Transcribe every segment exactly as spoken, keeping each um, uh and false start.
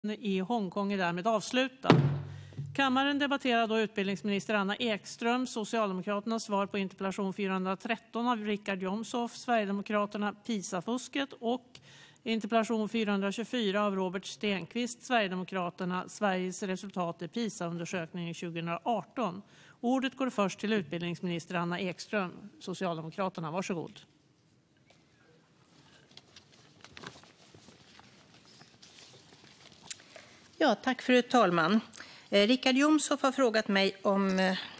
I Hongkong är därmed avslutad. Kammaren debatterar då utbildningsminister Anna Ekström, Socialdemokraternas svar på interpellation fyrahundratretton av Richard Jomshof, Sverigedemokraterna, PISA-fusket, och interpellation fyrahundratjugofyra av Robert Stenqvist, Sverigedemokraterna, Sveriges resultat i PISA-undersökningen tjugoarton. Ordet går först till utbildningsminister Anna Ekström, Socialdemokraterna. Varsågod. Ja, tack fru talman. Eh, Richard Jomshof har frågat mig om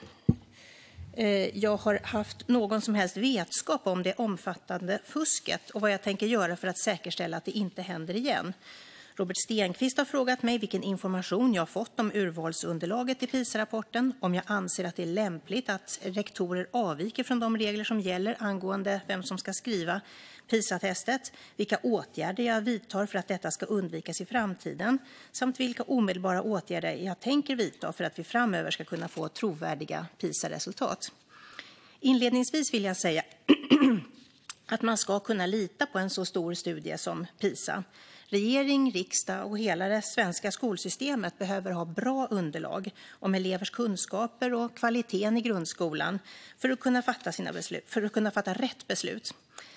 eh, jag har haft någon som helst vetskap om det omfattande fusket och vad jag tänker göra för att säkerställa att det inte händer igen. Robert Stenqvist har frågat mig vilken information jag har fått om urvalsunderlaget i PISA-rapporten, om jag anser att det är lämpligt att rektorer avviker från de regler som gäller angående vem som ska skriva PISA-testet, vilka åtgärder jag vidtar för att detta ska undvikas i framtiden, samt vilka omedelbara åtgärder jag tänker vidta för att vi framöver ska kunna få trovärdiga PISA-resultat. Inledningsvis vill jag säga att man ska kunna lita på en så stor studie som PISA. Regering, riksdag och hela det svenska skolsystemet behöver ha bra underlag om elevers kunskaper och kvaliteten i grundskolan för att kunna fatta, sina beslut, för att kunna fatta rätt beslut.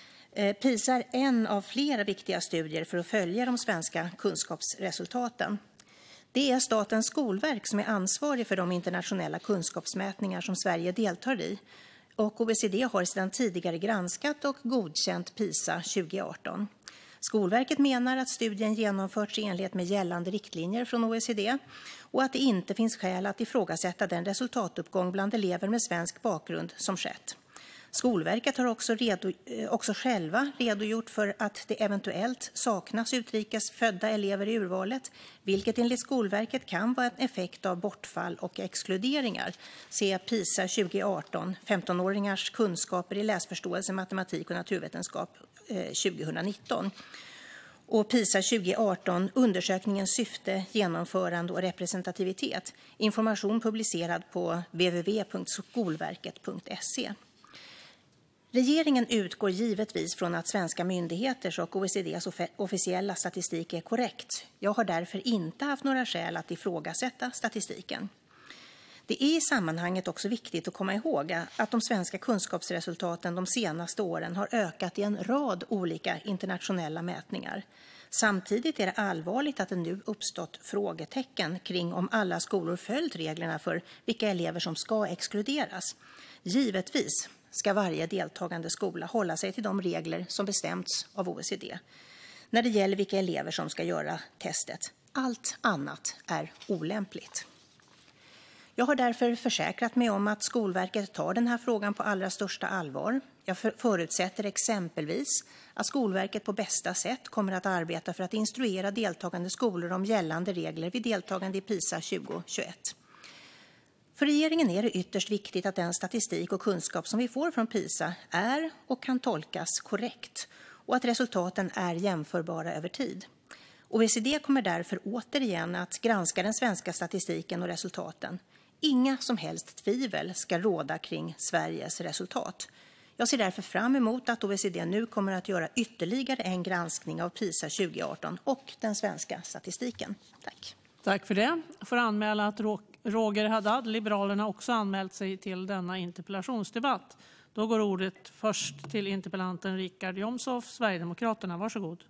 PISA är en av flera viktiga studier för att följa de svenska kunskapsresultaten. Det är Statens skolverk som är ansvarig för de internationella kunskapsmätningar som Sverige deltar i, och O E C D har sedan tidigare granskat och godkänt PISA tjugoarton. Skolverket menar att studien genomförts i enlighet med gällande riktlinjer från O E C D och att det inte finns skäl att ifrågasätta den resultatuppgång bland elever med svensk bakgrund som skett. Skolverket har också, redo, också själva redogjort för att det eventuellt saknas utrikes födda elever i urvalet, vilket enligt Skolverket kan vara en effekt av bortfall och exkluderingar. Se PISA tjugoarton, femtonåringars kunskaper i läsförståelse, matematik och naturvetenskap eh, tjugonitton. Och PISA tjugoarton, undersökningens syfte, genomförande och representativitet. Information publicerad på w w w punkt skolverket punkt se. Regeringen utgår givetvis från att svenska myndigheters och O E C D:s officiella statistik är korrekt. Jag har därför inte haft några skäl att ifrågasätta statistiken. Det är i sammanhanget också viktigt att komma ihåg att de svenska kunskapsresultaten de senaste åren har ökat i en rad olika internationella mätningar. Samtidigt är det allvarligt att det nu uppstått frågetecken kring om alla skolor följt reglerna för vilka elever som ska exkluderas. Givetvis ska varje deltagande skola hålla sig till de regler som bestämts av O E C D när det gäller vilka elever som ska göra testet. Allt annat är olämpligt. Jag har därför försäkrat mig om att Skolverket tar den här frågan på allra största allvar. Jag förutsätter exempelvis att Skolverket på bästa sätt kommer att arbeta för att instruera deltagande skolor om gällande regler vid deltagande i PISA tjugohundratjugoett. För regeringen är det ytterst viktigt att den statistik och kunskap som vi får från PISA är och kan tolkas korrekt och att resultaten är jämförbara över tid. O E C D kommer därför återigen att granska den svenska statistiken och resultaten. Inga som helst tvivel ska råda kring Sveriges resultat. Jag ser därför fram emot att O E C D nu kommer att göra ytterligare en granskning av PISA tjugoarton och den svenska statistiken. Tack. Tack för det. Jag får anmäla att Roger Haddad, Liberalerna, också anmält sig till denna interpellationsdebatt. Då går ordet först till interpellanten Richard Jomshof, Sverigedemokraterna. Varsågod.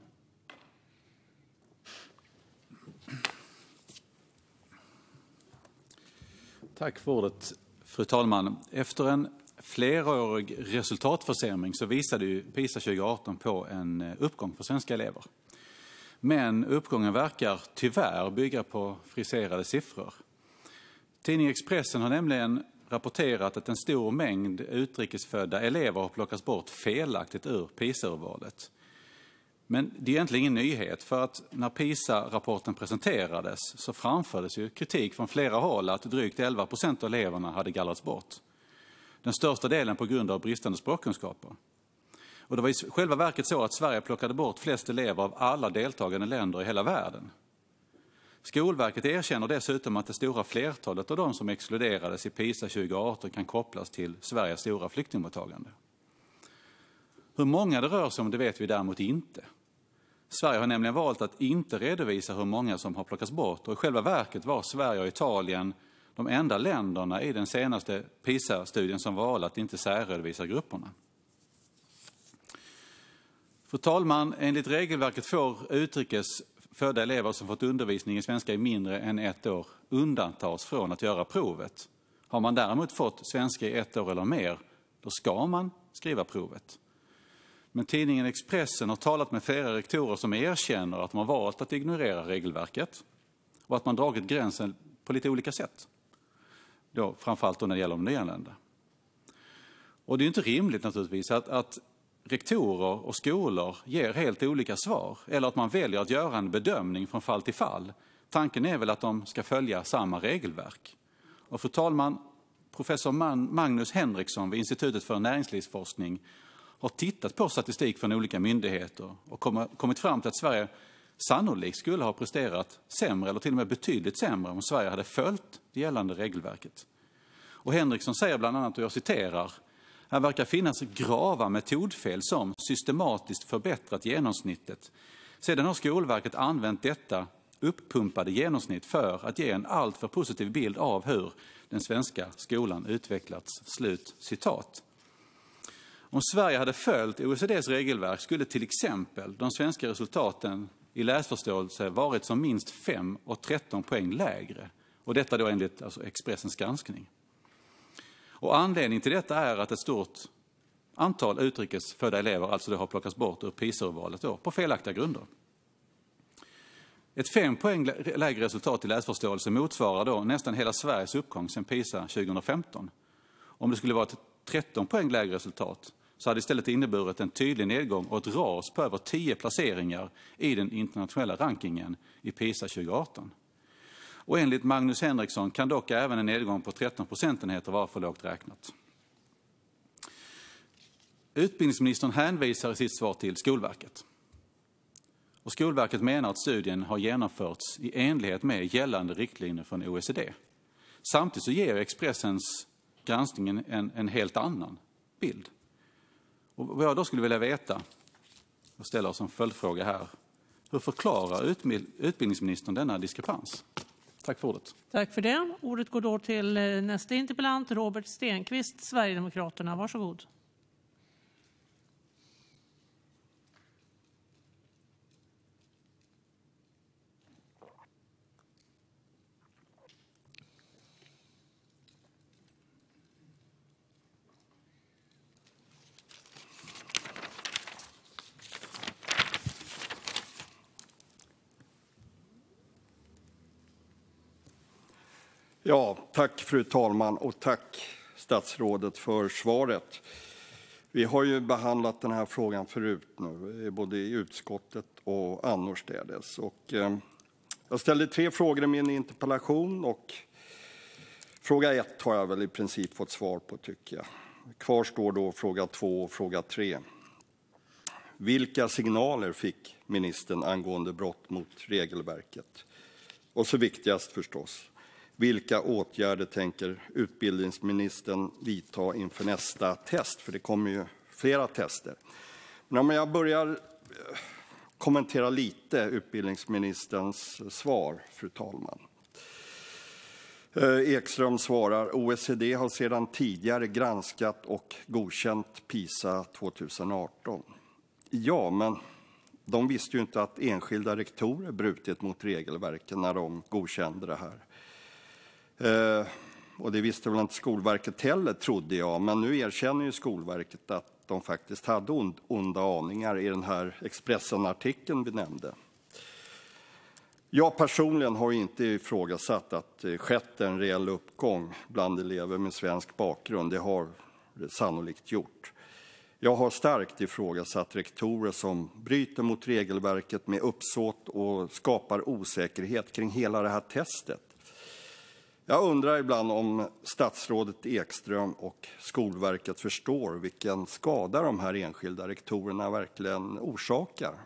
Tack för ordet, fru talman. Efter en flerårig resultatförsämring så visade ju PISA tjugoarton på en uppgång för svenska elever. Men uppgången verkar tyvärr bygga på friserade siffror. Tidningen Expressen har nämligen rapporterat att en stor mängd utrikesfödda elever har plockats bort felaktigt ur PISA-urvalet. Men det är egentligen ingen nyhet, för att när PISA-rapporten presenterades så framfördes ju kritik från flera håll att drygt elva procent av eleverna hade gallrats bort. Den största delen på grund av bristande språkkunskaper. Och det var i själva verket så att Sverige plockade bort flest elever av alla deltagande länder i hela världen. Skolverket erkänner dessutom att det stora flertalet av de som exkluderades i PISA tjugoarton kan kopplas till Sveriges stora flyktingmottagande. Hur många det rör sig om det vet vi däremot inte. Sverige har nämligen valt att inte redovisa hur många som har plockats bort, och i själva verket var Sverige och Italien de enda länderna i den senaste PISA-studien som valde att inte särredovisa grupperna. Fru talman, enligt regelverket får utrikes födda elever som fått undervisning i svenska i mindre än ett år undantas från att göra provet. Har man däremot fått svenska i ett år eller mer, då ska man skriva provet. Men tidningen Expressen har talat med flera rektorer som erkänner att de har valt att ignorera regelverket och att man dragit gränsen på lite olika sätt. Då, framförallt då när det gäller de nyanlända. Och det är inte rimligt naturligtvis att, att rektorer och skolor ger helt olika svar eller att man väljer att göra en bedömning från fall till fall. Tanken är väl att de ska följa samma regelverk. Och fru talman, professor Magnus Henriksson vid Institutet för näringslivsforskning har tittat på statistik från olika myndigheter och kommit fram till att Sverige sannolikt skulle ha presterat sämre eller till och med betydligt sämre om Sverige hade följt det gällande regelverket. Och Henriksson säger bland annat, och jag citerar, här verkar finnas grava metodfel som systematiskt förbättrat genomsnittet. Sedan har Skolverket använt detta uppumpade genomsnitt för att ge en alltför positiv bild av hur den svenska skolan utvecklats. Slut citat. Om Sverige hade följt O E C D:s regelverk skulle till exempel de svenska resultaten i läsförståelse varit som minst fem och tretton poäng lägre. Och detta då enligt alltså Expressens granskning. Och anledningen till detta är att ett stort antal utrikes födda elever alltså det har plockats bort ur PISA-urvalet då, på felaktiga grunder. Ett fem poäng lägre resultat i läsförståelse motsvarar då nästan hela Sveriges uppgång sedan PISA tjugohundrafemton. Om det skulle vara ett tretton poäng lägre resultat så hade istället inneburit en tydlig nedgång och ett ras på över tio placeringar i den internationella rankingen i PISA tjugoarton. Och enligt Magnus Henriksson kan dock även en nedgång på tretton procentenheter vara för lågt räknat. Utbildningsministern hänvisar i sitt svar till Skolverket. Och Skolverket menar att studien har genomförts i enlighet med gällande riktlinjer från O E C D. Samtidigt så ger Expressens granskningen en, en helt annan bild. Och vad jag då skulle vilja veta, och ställer som följdfråga här, hur förklarar utbildningsministern denna diskrepans? Tack för ordet. Tack för det. Ordet går då till nästa interpellant, Robert Stenqvist, Sverigedemokraterna. Varsågod. Ja, tack fru talman och tack statsrådet för svaret. Vi har ju behandlat den här frågan förut nu, både i utskottet och annorstädes. Och, eh, jag ställde tre frågor i min interpellation och fråga ett har jag väl i princip fått svar på tycker jag. Kvar står då fråga två och fråga tre. Vilka signaler fick ministern angående brott mot regelverket? Och så viktigast förstås. Vilka åtgärder tänker utbildningsministern vidta inför nästa test? För det kommer ju flera tester. Men om jag börjar kommentera lite utbildningsministerns svar, fru talman. Ekström svarar, O E C D har sedan tidigare granskat och godkänt PISA tjugoarton. Ja, men de visste ju inte att enskilda rektorer brutit mot regelverken när de godkände det här. Uh, och det visste väl inte Skolverket heller, trodde jag. Men nu erkänner ju Skolverket att de faktiskt hade ond, onda aningar i den här Expressen-artikeln vi nämnde. Jag personligen har inte ifrågasatt att det skett en reell uppgång bland elever med svensk bakgrund. Det har det sannolikt gjort. Jag har starkt ifrågasatt rektorer som bryter mot regelverket med uppsåt och skapar osäkerhet kring hela det här testet. Jag undrar ibland om statsrådet Ekström och Skolverket förstår vilken skada de här enskilda rektorerna verkligen orsakar.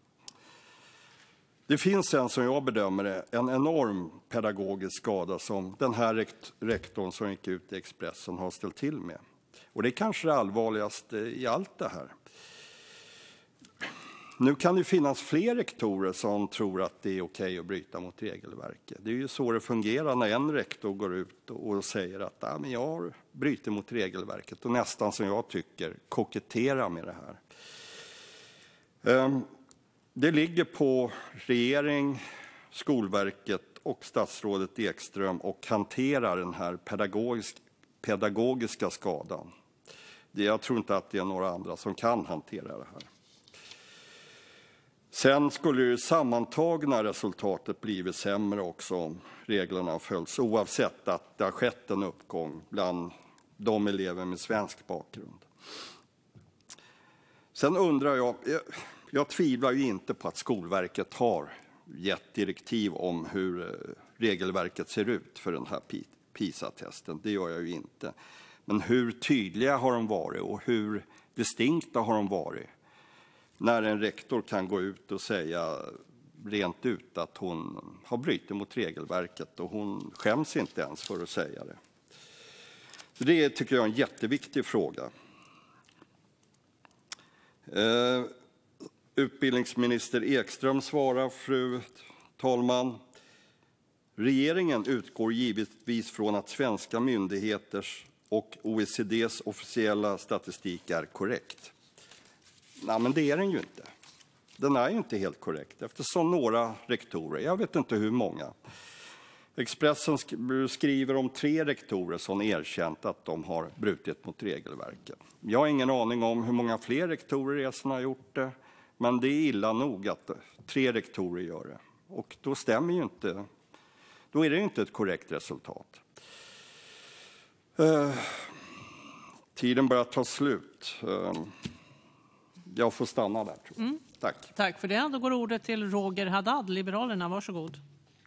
Det finns en, som jag bedömer det, en enorm pedagogisk skada som den här rekt- rektorn som gick ut i Expressen har ställt till med. Och det är kanske det allvarligaste i allt det här. nu kan det finnas fler rektorer som tror att det är okej att bryta mot regelverket. Det är ju så det fungerar när en rektor går ut och säger att ah, men jag bryter mot regelverket och nästan som jag tycker koketterar med det här. Det ligger på regering, Skolverket och statsrådet Ekström och hantera den här pedagogisk, pedagogiska skadan. Det, jag tror inte att det är några andra som kan hantera det här. Sen skulle ju sammantagna resultatet blivit sämre också om reglerna följs, oavsett att det har skett en uppgång bland de elever med svensk bakgrund. Sen undrar jag, jag, jag tvivlar ju inte på att Skolverket har gett direktiv om hur regelverket ser ut för den här PISA-testen. Det gör jag ju inte. Men hur tydliga har de varit och hur distinkta har de varit? När en rektor kan gå ut och säga rent ut att hon har brutit mot regelverket och hon skäms inte ens för att säga det. Så det tycker jag är en jätteviktig fråga. Uh, Utbildningsminister Ekström svarar, fru talman. Regeringen utgår givetvis från att svenska myndigheters och O E C D:s officiella statistik är korrekt. Nej, men det är den ju inte. Den är ju inte helt korrekt eftersom några rektorer, jag vet inte hur många, Expressen skriver om tre rektorer som erkänt att de har brutit mot regelverket. Jag har ingen aning om hur många fler rektorer det som har gjort det, men det är illa nog att tre rektorer gör det. Och då stämmer ju inte, då är det ju inte ett korrekt resultat. Uh, tiden börjar ta slut. Uh, jag får stanna där, tror jag. Mm. Tack. Tack för det. Då går ordet till Roger Haddad, Liberalerna. Varsågod.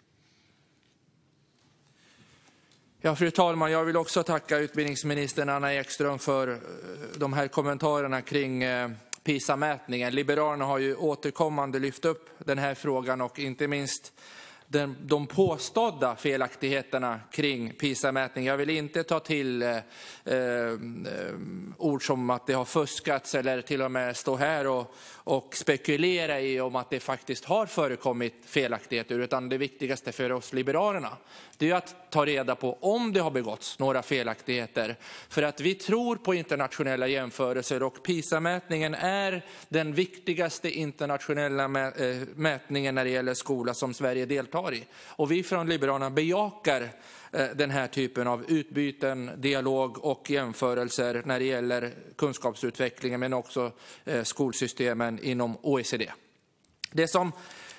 Ja, fru talman, jag vill också tacka utbildningsministern Anna Ekström för de här kommentarerna kring PISA-mätningen. Liberalerna har ju återkommande lyft upp den här frågan och inte minst den, de påstådda felaktigheterna kring PISA-mätningen. Jag vill inte ta till eh, eh, ord som att det har fuskats eller till och med stå här och, och spekulera i om att det faktiskt har förekommit felaktigheter, utan det viktigaste för oss liberalerna det är att ta reda på om det har begåtts några felaktigheter. För att vi tror på internationella jämförelser och PISA-mätningen är den viktigaste internationella mätningen när det gäller skola som Sverige deltar i. Och vi från Liberalerna bejakar den här typen av utbyten, dialog och jämförelser när det gäller kunskapsutvecklingen men också skolsystemen inom O E C D. Det som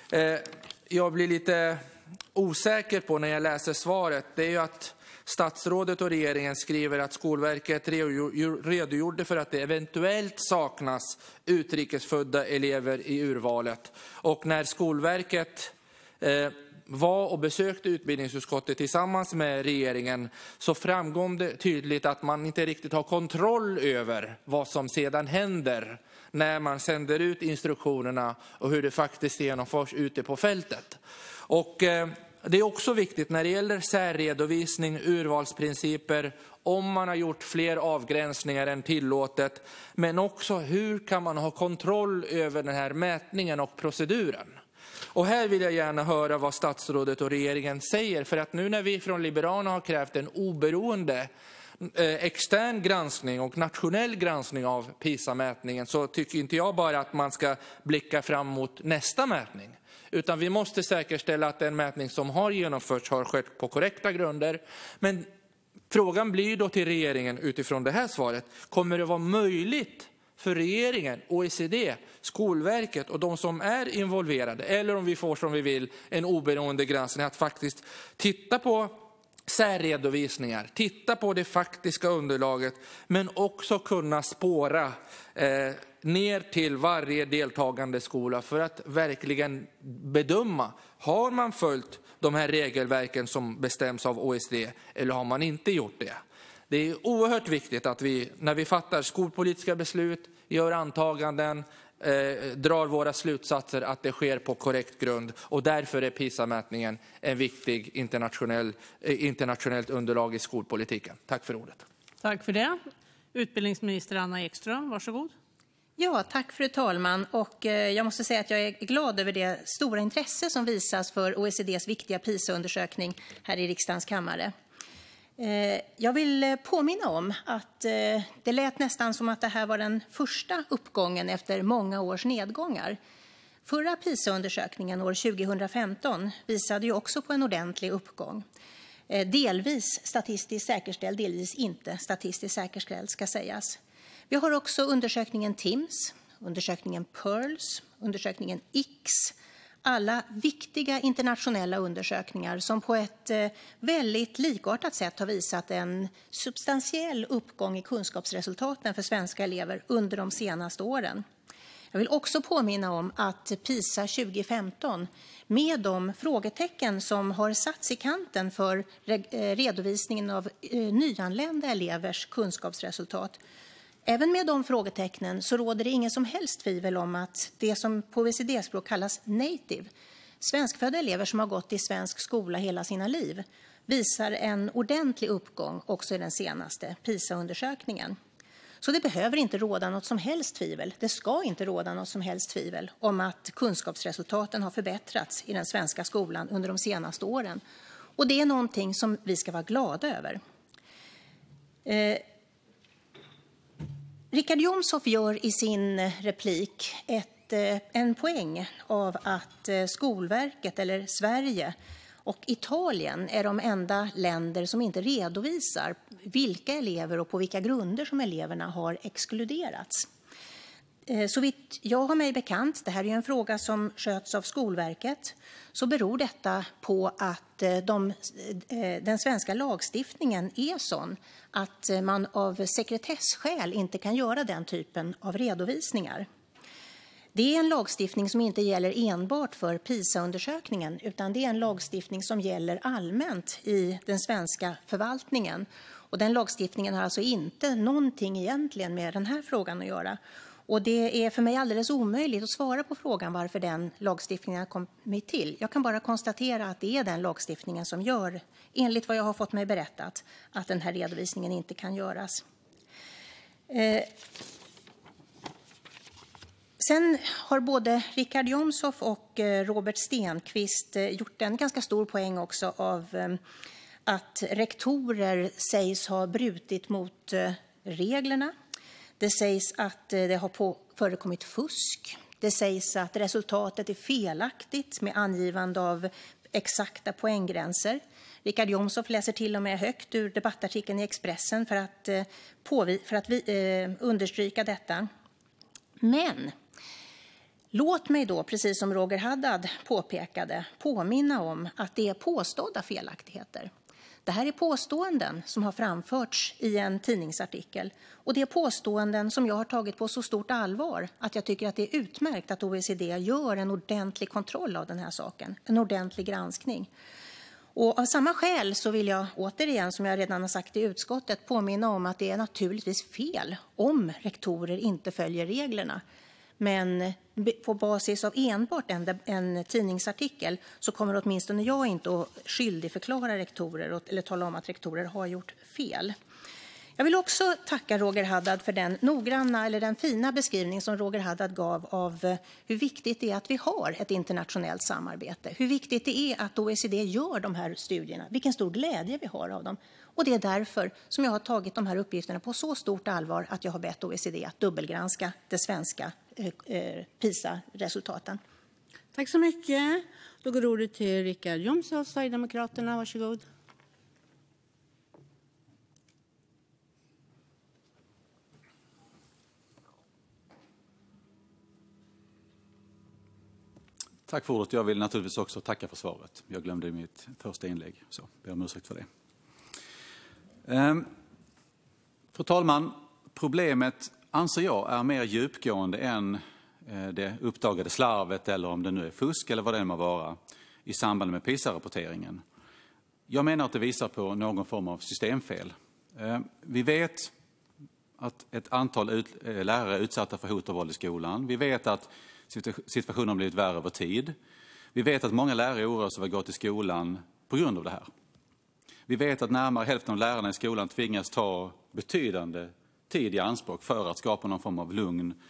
jag blir lite osäker på när jag läser svaret, det är ju att statsrådet och regeringen skriver att Skolverket redogjorde för att det eventuellt saknas utrikesfödda elever i urvalet. Och när Skolverket eh, var och besökte utbildningsutskottet tillsammans med regeringen så framkom det tydligt att man inte riktigt har kontroll över vad som sedan händer när man sänder ut instruktionerna och hur det faktiskt genomförs ute på fältet. Och eh, det är också viktigt när det gäller särredovisning, urvalsprinciper, om man har gjort fler avgränsningar än tillåtet, men också hur kan man ha kontroll över den här mätningen och proceduren. Och här vill jag gärna höra vad statsrådet och regeringen säger, för att nu när vi från Liberalerna har krävt en oberoende extern granskning och nationell granskning av PISA-mätningen så tycker inte jag bara att man ska blicka fram mot nästa mätning. Utan vi måste säkerställa att den mätning som har genomförts har skett på korrekta grunder. Men frågan blir då till regeringen utifrån det här svaret. Kommer det vara möjligt för regeringen, O E C D, Skolverket och de som är involverade, eller om vi får som vi vill en oberoende granskning, att faktiskt titta på särredovisningar, titta på det faktiska underlaget, men också kunna spåra eh, ner till varje deltagande skola för att verkligen bedöma, har man följt de här regelverken som bestäms av O E C D eller har man inte gjort det? Det är oerhört viktigt att vi, när vi fattar skolpolitiska beslut, gör antaganden, eh, drar våra slutsatser, att det sker på korrekt grund. Och därför är PISA-mätningen en viktig internationell, eh, internationellt underlag i skolpolitiken. Tack för ordet. Tack för det. Utbildningsminister Anna Ekström, varsågod. Ja, tack fru talman. Och eh, jag måste säga att jag är glad över det stora intresse som visas för O E C D:s viktiga PISA-undersökning här i riksdagens kammare. Eh, jag vill påminna om att eh, det lät nästan som att det här var den första uppgången efter många års nedgångar. Förra PISA-undersökningen år tjugohundrafemton visade ju också på en ordentlig uppgång. Eh, delvis statistiskt säkerställd, delvis inte statistiskt säkerställd ska sägas. Vi har också undersökningen TIMSS, undersökningen PIRLS, undersökningen X. Alla viktiga internationella undersökningar som på ett eh, väldigt likartat sätt har visat en substantiell uppgång i kunskapsresultaten för svenska elever under de senaste åren. Jag vill också påminna om att PISA tjugofemton med de frågetecken som har satts i kanten för re- redovisningen av eh, nyanlända elevers kunskapsresultat. Även med de frågetecknen så råder det ingen som helst tvivel om att det som på O E C D-språk kallas native, svenskfödda elever som har gått i svensk skola hela sina liv, visar en ordentlig uppgång också i den senaste PISA-undersökningen. Så det behöver inte råda något som helst tvivel, det ska inte råda något som helst tvivel om att kunskapsresultaten har förbättrats i den svenska skolan under de senaste åren. Och det är någonting som vi ska vara glada över. Eh, Richard Jomshof gör i sin replik ett, en poäng av att Skolverket eller Sverige och Italien är de enda länder som inte redovisar vilka elever och på vilka grunder som eleverna har exkluderats. Så vitt jag har mig bekant, det här är en fråga som sköts av Skolverket, så beror detta på att de, den svenska lagstiftningen är sån att man av sekretessskäl inte kan göra den typen av redovisningar. Det är en lagstiftning som inte gäller enbart för PISA-undersökningen utan det är en lagstiftning som gäller allmänt i den svenska förvaltningen. Och den lagstiftningen har alltså inte någonting egentligen med den här frågan att göra. Och det är för mig alldeles omöjligt att svara på frågan varför den lagstiftningen har kommit till. Jag kan bara konstatera att det är den lagstiftningen som gör, enligt vad jag har fått mig berättat, att den här redovisningen inte kan göras. Eh, sen har både Richard Jomshof och eh, Robert Stenqvist eh, gjort en ganska stor poäng också av eh, att rektorer sägs ha brutit mot eh, reglerna. Det sägs att det har på, förekommit fusk. Det sägs att resultatet är felaktigt med angivande av exakta poänggränser. Richard Jomshof läser till och med högt ur debattartikeln i Expressen för att, eh, påvi- för att vi, eh, understryka detta. Men låt mig då, precis som Roger Haddad påpekade, påminna om att det är påstådda felaktigheter. Det här är påståenden som har framförts i en tidningsartikel och det är påståenden som jag har tagit på så stort allvar att jag tycker att det är utmärkt att O E C D gör en ordentlig kontroll av den här saken, en ordentlig granskning. Och av samma skäl så vill jag återigen, som jag redan har sagt i utskottet, påminna om att det är naturligtvis fel om rektorer inte följer reglerna. Men på basis av enbart en, en tidningsartikel så kommer åtminstone jag inte att skyldigförklara rektorer eller tala om att rektorer har gjort fel. Jag vill också tacka Roger Haddad för den noggranna eller den fina beskrivning som Roger Haddad gav av hur viktigt det är att vi har ett internationellt samarbete. Hur viktigt det är att O E C D gör de här studierna. Vilken stor glädje vi har av dem. Och det är därför som jag har tagit de här uppgifterna på så stort allvar att jag har bett O E C D att dubbelgranska det svenska eh, PISA-resultaten. Tack så mycket. Då går ordet till Richard Jomshof, Sverigedemokraterna. Varsågod. Tack för ordet. Jag vill naturligtvis också tacka för svaret. Jag glömde i mitt första inlägg, så ber om ursäkt för det. Ehm, fru talman, problemet anser jag är mer djupgående än eh, det uppdagade slarvet eller om det nu är fusk eller vad det må vara i samband med PISA-rapporteringen. Jag menar att det visar på någon form av systemfel. Ehm, vi vet att ett antal ut, eh, lärare är utsatta för hot och våld i skolan. Vi vet att situationen har blivit värre över tid. Vi vet att många lärare oroar sig över att gå till skolan på grund av det här. Vi vet att närmare hälften av lärarna i skolan tvingas ta betydande tid i anspråk för att skapa någon form av lugn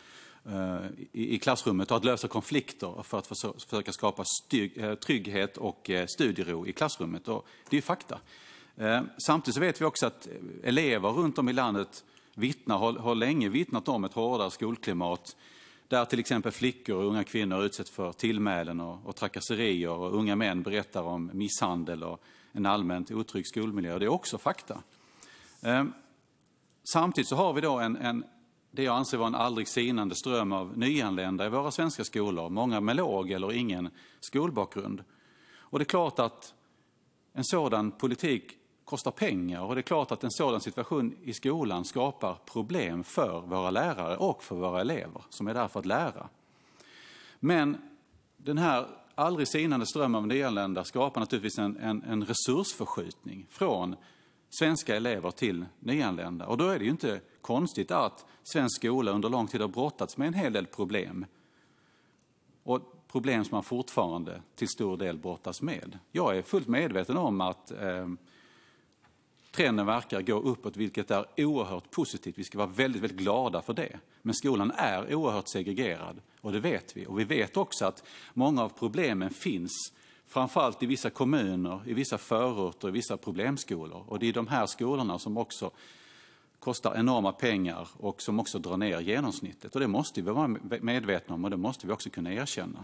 i klassrummet och att lösa konflikter för att försöka skapa styg, trygghet och studiero i klassrummet. Och det är ju fakta. Samtidigt så vet vi också att elever runt om i landet vittnar, har, har länge vittnat om ett hårdare skolklimat där till exempel flickor och unga kvinnor utsätts för tillmälen och, och trakasserier och unga män berättar om misshandel och en allmänt otrygg skolmiljö. Det är också fakta. Samtidigt så har vi då en, en det jag anser vara en aldrig sinande ström av nyanlända i våra svenska skolor. Många med låg eller ingen skolbakgrund. Och det är klart att en sådan politik kostar pengar. Och det är klart att en sådan situation i skolan skapar problem för våra lärare och för våra elever som är där för att lära. Men den här aldrig sinande ström av nyanlända skapar naturligtvis en, en, en resursförskjutning från svenska elever till nyanlända. Och då är det ju inte konstigt att svensk skola under lång tid har brottats med en hel del problem. Och problem som man fortfarande till stor del brottas med. Jag är fullt medveten om att eh, trenden verkar gå uppåt, vilket är oerhört positivt. Vi ska vara väldigt, väldigt glada för det. Men skolan är oerhört segregerad och det vet vi. Och vi vet också att många av problemen finns framförallt i vissa kommuner, i vissa förorter, i vissa problemskolor. Och det är de här skolorna som också kostar enorma pengar och som också drar ner genomsnittet. Och det måste vi vara medvetna om och det måste vi också kunna erkänna.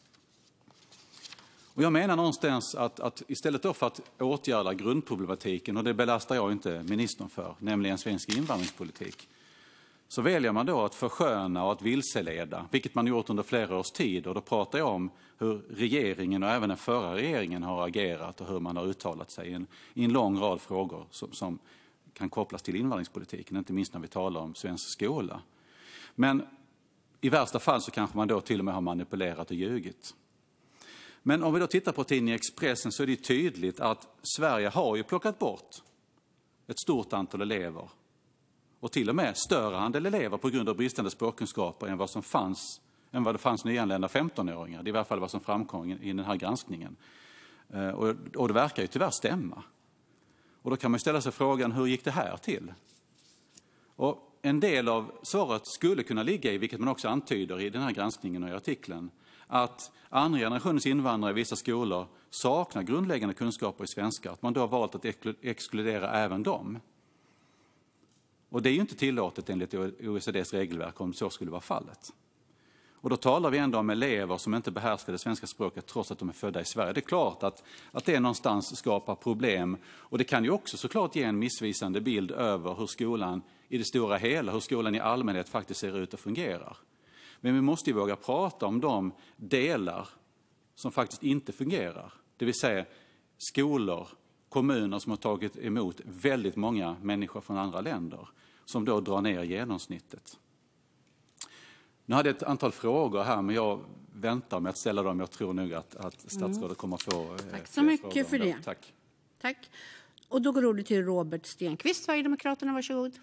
Och jag menar någonstans att, att istället då för att åtgärda grundproblematiken, och det belastar jag inte ministern för, nämligen svensk invandringspolitik, så väljer man då att försköna och att vilseleda, vilket man gjort under flera års tid. Och då pratar jag om hur regeringen och även den förra regeringen har agerat och hur man har uttalat sig i en, i en lång rad frågor som, som kan kopplas till invandringspolitiken, inte minst när vi talar om svensk skola. Men i värsta fall så kanske man då till och med har manipulerat och ljugit. Men om vi då tittar på tidningen Expressen så är det tydligt att Sverige har ju plockat bort ett stort antal elever. Och till och med större andel elever på grund av bristande språkkunskaper än vad som fanns, än vad det fanns nyanlända femtonåringar. Det är i alla fall vad som framkom i den här granskningen. Och, och det verkar ju tyvärr stämma. Och då kan man ställa sig frågan, hur gick det här till? Och en del av svaret skulle kunna ligga i, vilket man också antyder i den här granskningen och i artikeln, att andra generationens invandrare i vissa skolor saknar grundläggande kunskaper i svenska. Att man då har valt att exkludera även dem. Och det är ju inte tillåtet enligt O E C D:s regelverk om så skulle vara fallet. Och då talar vi ändå om elever som inte behärskar det svenska språket trots att de är födda i Sverige. Det är klart att, att det någonstans skapar problem. Och det kan ju också såklart ge en missvisande bild över hur skolan i det stora hela, hur skolan i allmänhet faktiskt ser ut och fungerar. Men vi måste ju våga prata om de delar som faktiskt inte fungerar. Det vill säga skolor, kommuner som har tagit emot väldigt många människor från andra länder som då drar ner genomsnittet. Nu hade jag ett antal frågor här, men jag väntar med att ställa dem. Jag tror nog att, att statsrådet kommer att få eh, Tack så mycket för det. Tack. Tack. Och då går ordet till Robert Stenqvist, Sverigedemokraterna. Varsågod.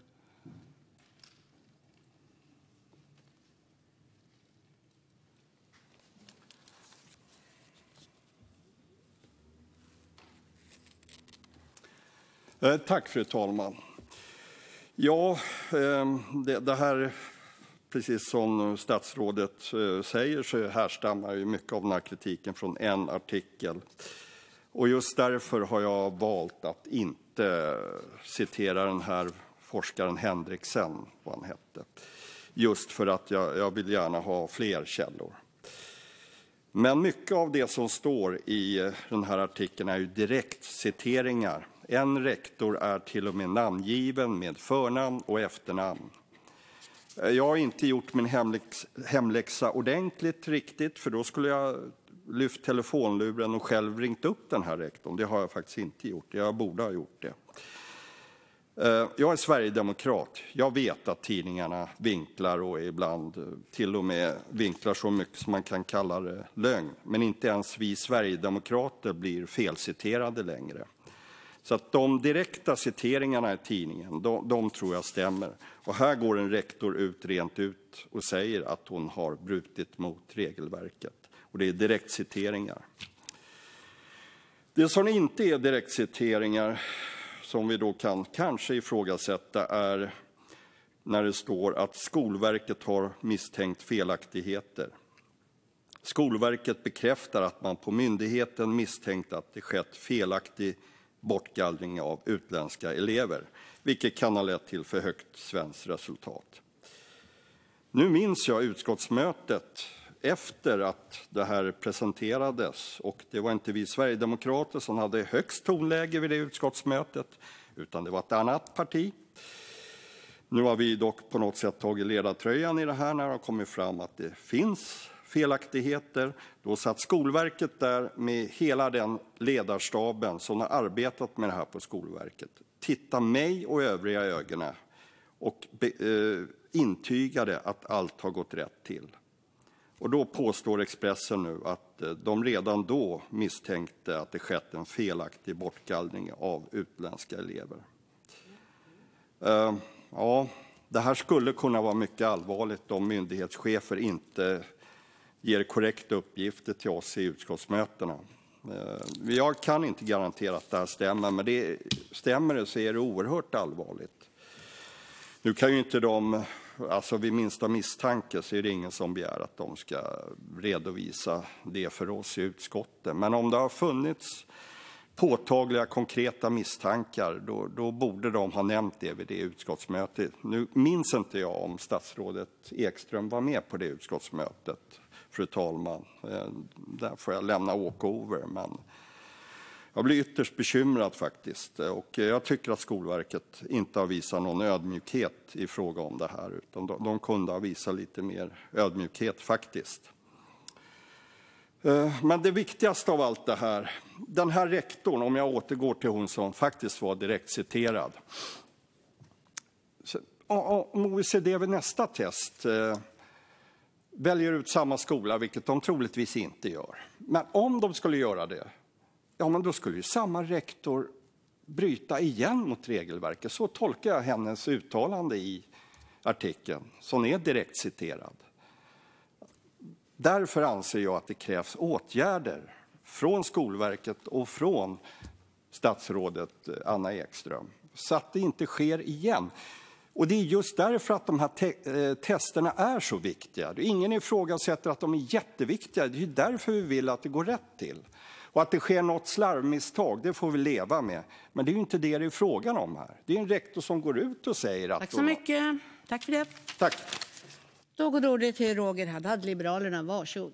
Eh, tack fru talman. Ja, eh, det, det här, precis som statsrådet eh, säger, så härstammar ju mycket av den här kritiken från en artikel. Och just därför har jag valt att inte citera den här forskaren Henriksen, vad han hette. Just för att jag, jag vill gärna ha fler källor. Men mycket av det som står i den här artikeln är ju direkt citeringar. En rektor är till och med namngiven med förnamn och efternamn. Jag har inte gjort min hemläx, hemläxa ordentligt riktigt, för då skulle jag lyft telefonluren och själv ringt upp den här rektorn. Det har jag faktiskt inte gjort. Jag borde ha gjort det. Jag är sverigedemokrat. Jag vet att tidningarna vinklar och ibland till och med vinklar så mycket som man kan kalla det lögn. Men inte ens vi sverigedemokrater blir felciterade längre. Så att de direkta citeringarna i tidningen, de, de tror jag stämmer. Och här går en rektor ut rent ut och säger att hon har brutit mot regelverket. Och det är direktciteringar. Det som inte är direktciteringar, som vi då kan kanske ifrågasätta, är när det står att Skolverket har misstänkt felaktigheter. Skolverket bekräftar att man på myndigheten misstänkt att det skett felaktig bortgallring av utländska elever, vilket kan ha lett till för högt svenskt resultat. Nu minns jag utskottsmötet efter att det här presenterades, och det var inte vi Sverigedemokrater som hade högst tonläge vid det utskottsmötet, utan det var ett annat parti. Nu har vi dock på något sätt tagit ledartröjan i det här när det har kommit fram att det finns felaktigheter. Då satt Skolverket där med hela den ledarstaben som har arbetat med det här på Skolverket. Titta mig och övriga i ögonen och be, eh, intygade att allt har gått rätt till. Och då påstår Expressen nu att eh, de redan då misstänkte att det skett en felaktig bortgallring av utländska elever. Eh, ja, det här skulle kunna vara mycket allvarligt om myndighetschefer inte ger korrekta uppgifter till oss i utskottsmötena. Jag kan inte garantera att det här stämmer, men det stämmer det så är det oerhört allvarligt. Nu kan ju inte de, alltså vid minsta misstanke så är det ingen som begär att de ska redovisa det för oss i utskottet. Men om det har funnits påtagliga konkreta misstankar, då, då borde de ha nämnt det vid det utskottsmötet. Nu minns inte jag om statsrådet Ekström var med på det utskottsmötet, fru talman. Där får jag lämna walkover, men jag blir ytterst bekymrad faktiskt. Och jag tycker att Skolverket inte har visat någon ödmjukhet i fråga om det här, utan de, de kunde ha visat lite mer ödmjukhet faktiskt. Men det viktigaste av allt det här, den här rektorn, om jag återgår till hon som faktiskt var direkt citerad. Om O E C D vid nästa test väljer ut samma skola, vilket de troligtvis inte gör. Men om de skulle göra det, ja men då skulle ju samma rektor bryta igen mot regelverket. Så tolkar jag hennes uttalande i artikeln, som är direkt citerad. Därför anser jag att det krävs åtgärder från Skolverket och från statsrådet Anna Ekström, så att det inte sker igen. Och det är just därför att de här te- testerna är så viktiga. Ingen ifrågasätter att de är jätteviktiga. Det är därför vi vill att det går rätt till. Och att det sker något slarvmisstag, det får vi leva med. Men det är ju inte det det är frågan om här. Det är en rektor som går ut och säger att... Tack så mycket. Tack för det. Tack. Då går ordet till Roger Haddad, Liberalerna. Varsågod.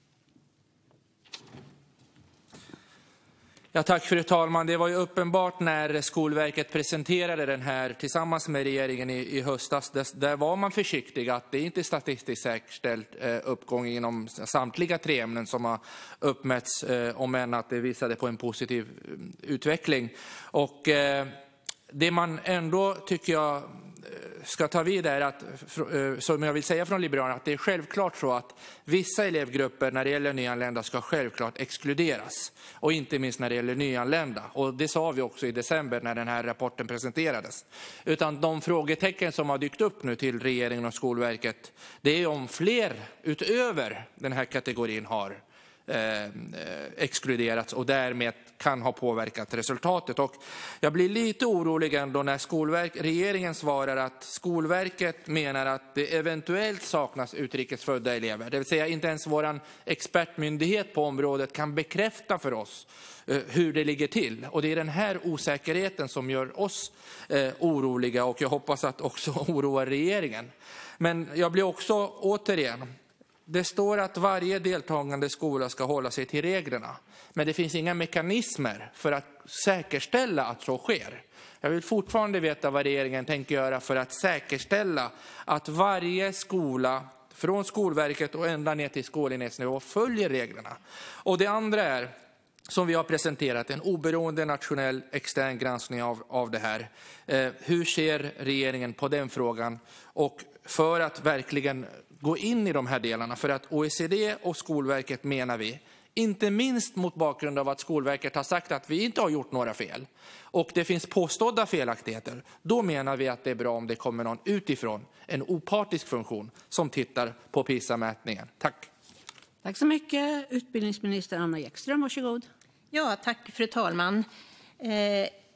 Ja, tack fru talman. Det var ju uppenbart när Skolverket presenterade den här tillsammans med regeringen i, i höstas. Där, där var man försiktig att det inte är statistiskt säkerställt eh, uppgång inom samtliga tre ämnen som har uppmätts, eh, om än att det visade på en positiv eh, utveckling. Och eh, det man ändå tycker jag ska ta vid är att, som jag vill säga från Liberalerna, att det är självklart så att vissa elevgrupper när det gäller nyanlända ska självklart exkluderas. Och inte minst när det gäller nyanlända. Och det sa vi också i december när den här rapporten presenterades. Utan de frågetecken som har dykt upp nu till regeringen och Skolverket, det är om fler utöver den här kategorin har Eh, exkluderats och därmed kan ha påverkat resultatet. Och jag blir lite orolig ändå när Skolverk, regeringen svarar att Skolverket menar att det eventuellt saknas utrikesfödda elever. Det vill säga inte ens våran expertmyndighet på området kan bekräfta för oss eh, hur det ligger till. Och det är den här osäkerheten som gör oss eh, oroliga, och jag hoppas att också oroar regeringen. Men jag blir också återigen... Det står att varje deltagande skola ska hålla sig till reglerna. Men det finns inga mekanismer för att säkerställa att så sker. Jag vill fortfarande veta vad regeringen tänker göra för att säkerställa att varje skola från Skolverket och ända ner till skolenhetsnivå följer reglerna. Och det andra är, som vi har presenterat, en oberoende nationell extern granskning av, av det här. Eh, hur ser regeringen på den frågan? Och för att verkligen gå in i de här delarna, för att O E C D och Skolverket menar vi, inte minst mot bakgrund av att Skolverket har sagt att vi inte har gjort några fel och det finns påstådda felaktigheter, då menar vi att det är bra om det kommer någon utifrån, en opartisk funktion som tittar på PISA-mätningen. Tack. Tack så mycket. Utbildningsminister Anna Ekström, varsågod. Ja, tack fru talman. Eh,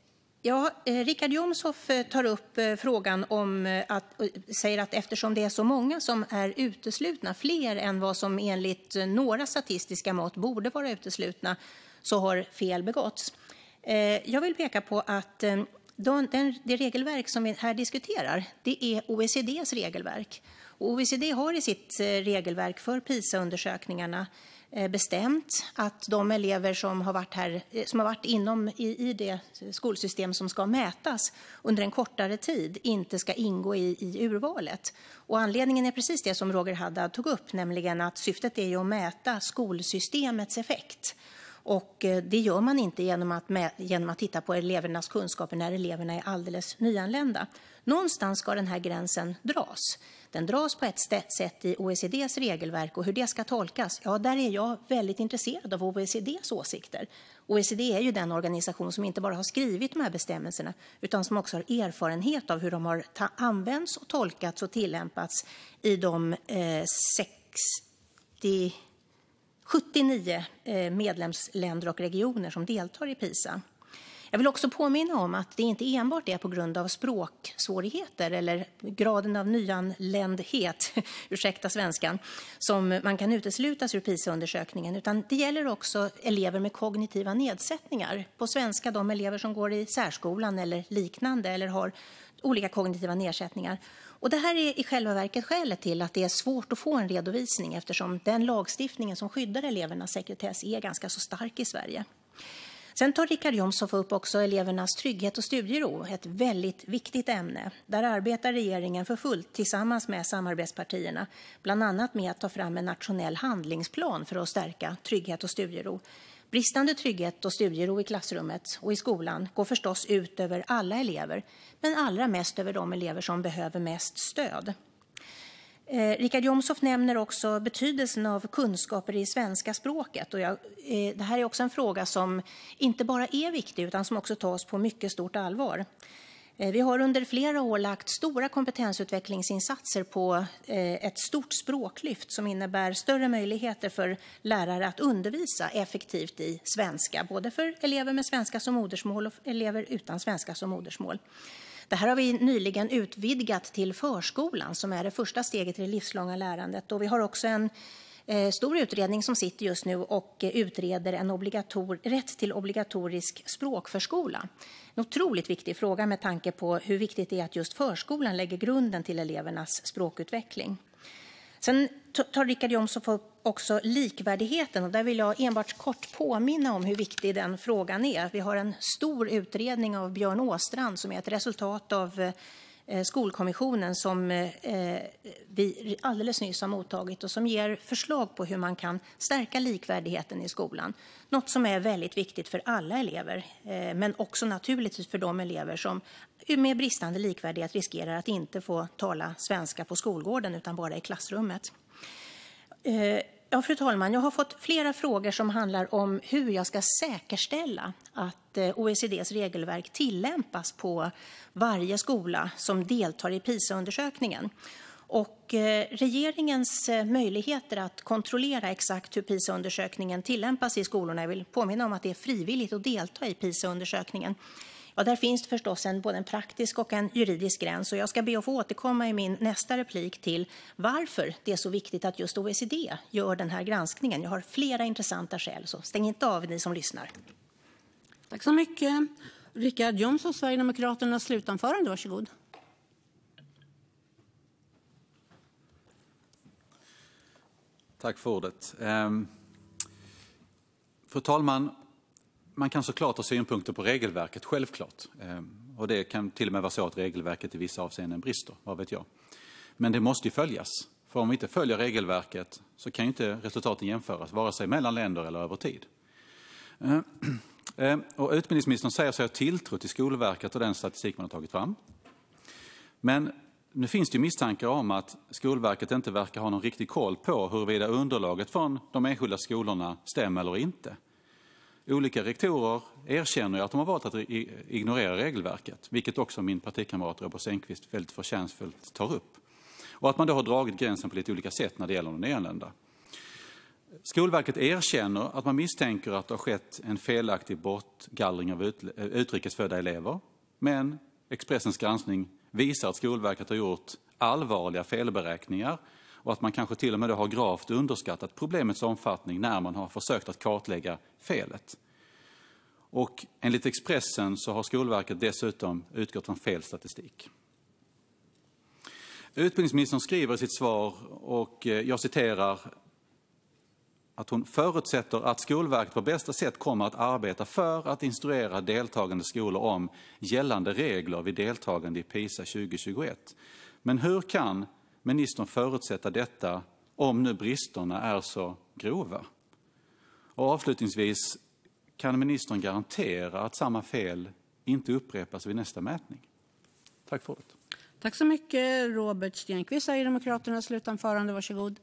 Ja, eh, Richard Jomshof eh, tar upp eh, frågan om eh, att, eh, säger att eftersom det är så många som är uteslutna, fler än vad som enligt eh, några statistiska mått borde vara uteslutna, så har fel begåtts. Eh, jag vill peka på att eh, de, den, det regelverk som vi här diskuterar, det är O E C D:s regelverk. Och O E C D har i sitt eh, regelverk för PISA-undersökningarna bestämt att de elever som har varit, här, som har varit inom i, i det skolsystem som ska mätas under en kortare tid inte ska ingå i, i urvalet. Och anledningen är precis det som Roger Haddad tog upp, nämligen att syftet är ju att mäta skolsystemets effekt. Och det gör man inte genom att, mä, genom att titta på elevernas kunskaper när eleverna är alldeles nyanlända. Någonstans ska den här gränsen dras. Den dras på ett sätt i O E C D:s regelverk, och hur det ska tolkas, ja, där är jag väldigt intresserad av O E C D:s åsikter. O E C D är ju den organisation som inte bara har skrivit de här bestämmelserna utan som också har erfarenhet av hur de har ta- använts och tolkats och tillämpats i de eh, sextio, sjuttionio eh, medlemsländer och regioner som deltar i PISA. Jag vill också påminna om att det inte enbart är på grund av språksvårigheter eller graden av nyanländhet, ursäkta svenskan, som man kan uteslutas ur PISA-undersökningen, utan det gäller också elever med kognitiva nedsättningar. På svenska de elever som går i särskolan eller liknande eller har olika kognitiva nedsättningar. Och det här är i själva verket skälet till att det är svårt att få en redovisning, eftersom den lagstiftningen som skyddar elevernas sekretess är ganska så stark i Sverige. Sen tar Richard Jomshof upp också elevernas trygghet och studiero, ett väldigt viktigt ämne. Där arbetar regeringen för fullt tillsammans med samarbetspartierna, bland annat med att ta fram en nationell handlingsplan för att stärka trygghet och studiero. Bristande trygghet och studiero i klassrummet och i skolan går förstås ut över alla elever, men allra mest över de elever som behöver mest stöd. Eh, Richard Jomshof nämner också betydelsen av kunskaper i svenska språket. Och jag, eh, det här är också en fråga som inte bara är viktig utan som också tas på mycket stort allvar. Eh, vi har under flera år lagt stora kompetensutvecklingsinsatser på eh, ett stort språklyft som innebär större möjligheter för lärare att undervisa effektivt i svenska, både för elever med svenska som modersmål och elever utan svenska som modersmål. Det här har vi nyligen utvidgat till förskolan som är det första steget i det livslånga lärandet. Och vi har också en eh, stor utredning som sitter just nu och eh, utreder en obligator- rätt till obligatorisk språkförskola. En otroligt viktig fråga med tanke på hur viktigt det är att just förskolan lägger grunden till elevernas språkutveckling. Sen tar Richard Jomshof upp också likvärdigheten, och där vill jag enbart kort påminna om hur viktig den frågan är. Vi har en stor utredning av Björn Åstrand som är ett resultat av eh, Skolkommissionen som eh, vi alldeles nyss har mottagit och som ger förslag på hur man kan stärka likvärdigheten i skolan. Något som är väldigt viktigt för alla elever, eh, men också naturligtvis för de elever som med bristande likvärdighet riskerar att inte få tala svenska på skolgården utan bara i klassrummet. Eh, ja, fru talman, jag har fått flera frågor som handlar om hur jag ska säkerställa att eh, O E C D:s regelverk tillämpas på varje skola som deltar i PISA-undersökningen. Och eh, regeringens eh, möjligheter att kontrollera exakt hur PISA-undersökningen tillämpas i skolorna, jag vill påminna om att det är frivilligt att delta i PISA-undersökningen. Ja, där finns det förstås en, både en praktisk och en juridisk gräns, och jag ska be att få återkomma i min nästa replik till varför det är så viktigt att just O E C D gör den här granskningen. Jag har flera intressanta skäl, så stäng inte av ni som lyssnar. Tack så mycket. Richard Jomshof, Sverigedemokraternas slutanförande, varsågod. Tack för ordet. Um, fru talman, man kan såklart ha synpunkter på regelverket, självklart. Um, och det kan till och med vara så att regelverket i vissa avseenden brister, vad vet jag. Men det måste ju följas. För om vi inte följer regelverket så kan ju inte resultaten jämföras, vare sig mellan länder eller över tid. Uh, uh, och utbildningsministern säger sig ha tilltro till Skolverket och den statistik man har tagit fram. Men nu finns det ju misstankar om att Skolverket inte verkar ha någon riktig koll på huruvida underlaget från de enskilda skolorna stämmer eller inte. Olika rektorer erkänner att de har valt att ignorera regelverket, vilket också min partikamrat Robert Enquist väldigt förtjänstfullt tar upp. Och att man då har dragit gränsen på lite olika sätt när det gäller de nyanlända. Skolverket erkänner att man misstänker att det har skett en felaktig bortgallring av utrikesfödda elever. Men Expressens granskning visar att Skolverket har gjort allvarliga felberäkningar och att man kanske till och med har gravt underskattat problemets omfattning när man har försökt att kartlägga felet. Och enligt Expressen så har Skolverket dessutom utgått från fel statistik. Utbildningsministern skriver i sitt svar, och jag citerar, att hon förutsätter att Skolverket på bästa sätt kommer att arbeta för att instruera deltagande skolor om gällande regler vid deltagande i PISA tjugo tjugoett. Men hur kan ministern förutsätta detta om nu bristerna är så grova? Och avslutningsvis, kan ministern garantera att samma fel inte upprepas vid nästa mätning? Tack för ordet. Tack så mycket. Robert Stenqvist, Sverigedemokraterna, slutanförande. Varsågod.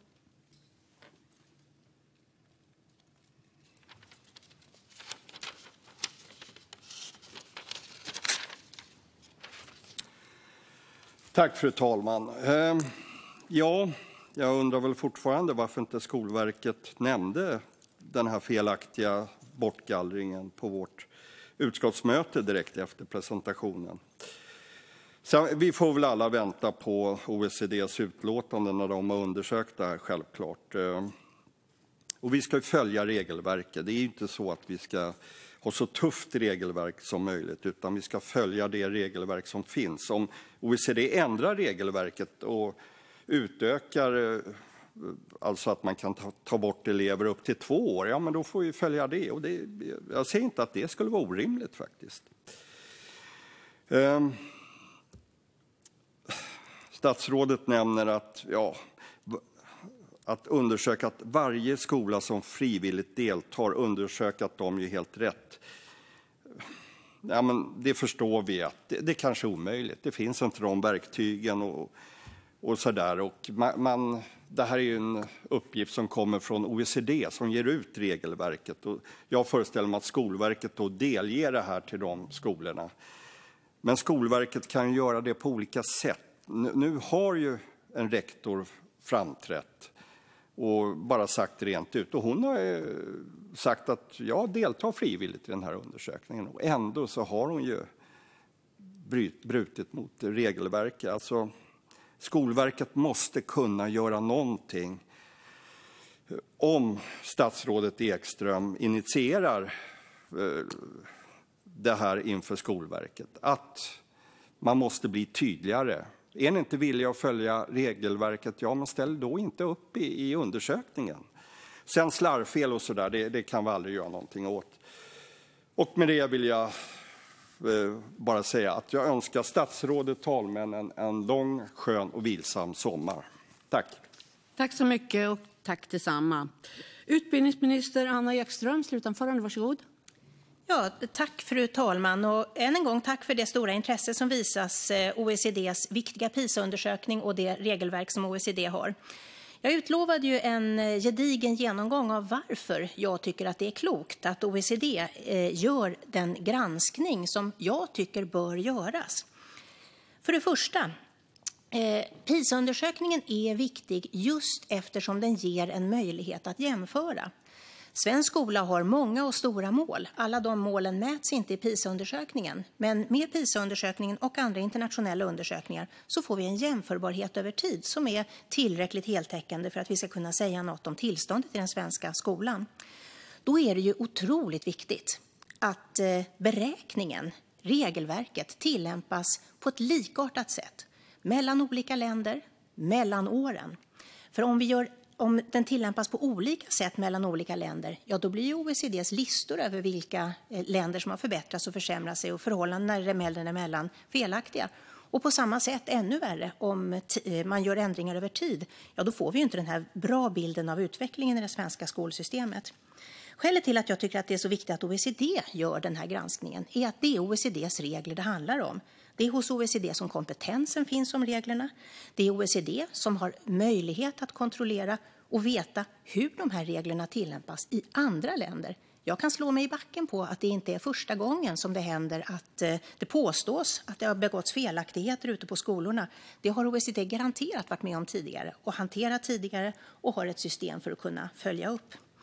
Tack, fru talman. Eh, ja, jag undrar väl fortfarande varför inte Skolverket nämnde den här felaktiga bortgallringen på vårt utskottsmöte direkt efter presentationen. Så vi får väl alla vänta på O E C D:s utlåtande när de har undersökt det här, självklart. Och vi ska följa regelverket. Det är inte så att vi ska ha så tufft regelverk som möjligt, utan vi ska följa det regelverk som finns. Om O E C D ändrar regelverket och utökar, alltså att man kan ta, ta bort elever upp till två år, ja men då får vi följa det. Och det, jag säger inte att det skulle vara orimligt faktiskt. Um, statsrådet nämner att, ja, att undersöka att varje skola som frivilligt deltar undersöka att de gör helt rätt. Ja, men det förstår vi att det, det kanske är omöjligt. Det finns inte de verktygen och, och sådär. Och man, man, det här är ju en uppgift som kommer från O E C D som ger ut regelverket. Och jag föreställer mig att Skolverket då delger det här till de skolorna. Men Skolverket kan göra det på olika sätt. Nu, nu har ju en rektor framträtt och bara sagt rent ut. Och hon har sagt att jag deltar frivilligt i den här undersökningen. Och ändå så har hon ju brutit mot regelverket. Alltså, Skolverket måste kunna göra någonting om statsrådet Ekström initierar det här inför Skolverket. Att man måste bli tydligare. Är ni inte villiga att följa regelverket, ja men ställ då inte upp i, i undersökningen. Sen slarvfel och sådär, det, det kan vi aldrig göra någonting åt. Och med det vill jag eh, bara säga att jag önskar statsrådet, talmännen, en lång, skön och vilsam sommar. Tack. Tack så mycket och tack detsamma. Utbildningsminister Anna Ekström, slutanförande, varsågod. Ja, tack fru talman, och än en gång tack för det stora intresse som visas O E C D:s viktiga PISA-undersökning och det regelverk som O E C D har. Jag utlovade ju en gedigen genomgång av varför jag tycker att det är klokt att O E C D gör den granskning som jag tycker bör göras. För det första, PISA-undersökningen är viktig just eftersom den ger en möjlighet att jämföra. Svensk skola har många och stora mål. Alla de målen mäts inte i PISA-undersökningen. Men med PISA-undersökningen och andra internationella undersökningar så får vi en jämförbarhet över tid som är tillräckligt heltäckande för att vi ska kunna säga något om tillståndet i den svenska skolan. Då är det ju otroligt viktigt att beräkningen, regelverket, tillämpas på ett likartat sätt mellan olika länder, mellan åren. För om vi gör Om den tillämpas på olika sätt mellan olika länder, ja då blir ju O E C D:s listor över vilka länder som har förbättrats och försämrat sig och förhållandena länderna emellan felaktiga. Och på samma sätt, ännu värre, om man gör ändringar över tid, ja då får vi ju inte den här bra bilden av utvecklingen i det svenska skolsystemet. Skälet till att jag tycker att det är så viktigt att O E C D gör den här granskningen är att det är O E C D:s regler det handlar om. Det är hos O E C D som kompetensen finns om reglerna. Det är O E C D som har möjlighet att kontrollera och veta hur de här reglerna tillämpas i andra länder. Jag kan slå mig i backen på att det inte är första gången som det händer att det påstås att det har begåtts felaktigheter ute på skolorna. Det har O E C D garanterat varit med om tidigare och hanterat tidigare och har ett system för att kunna följa upp.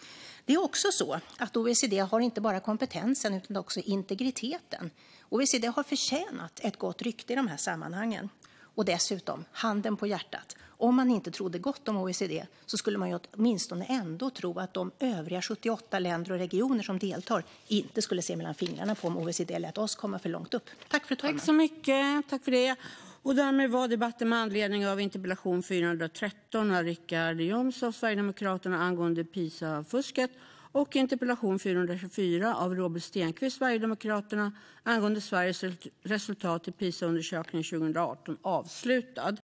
Det är också så att O E C D har inte bara kompetensen utan också integriteten. O E C D har förtjänat ett gott rykte i de här sammanhangen. Och dessutom, handen på hjärtat, om man inte trodde gott om O E C D så skulle man ju åtminstone ändå tro att de övriga sjuttioåtta länder och regioner som deltar inte skulle se mellan fingrarna på om O E C D lät oss komma för långt upp. Tack fru talman. Tack så mycket. Tack för det. Och därmed var debatten med anledning av interpellation fyrahundratretton av Richard Jomshof, Sverigedemokraterna, angående PISA-fusket och interpellation fyrahundratjugofyra av Robert Stenqvist, Sverigedemokraterna, angående Sveriges resultat i PISA-undersökningen tjugoarton avslutad.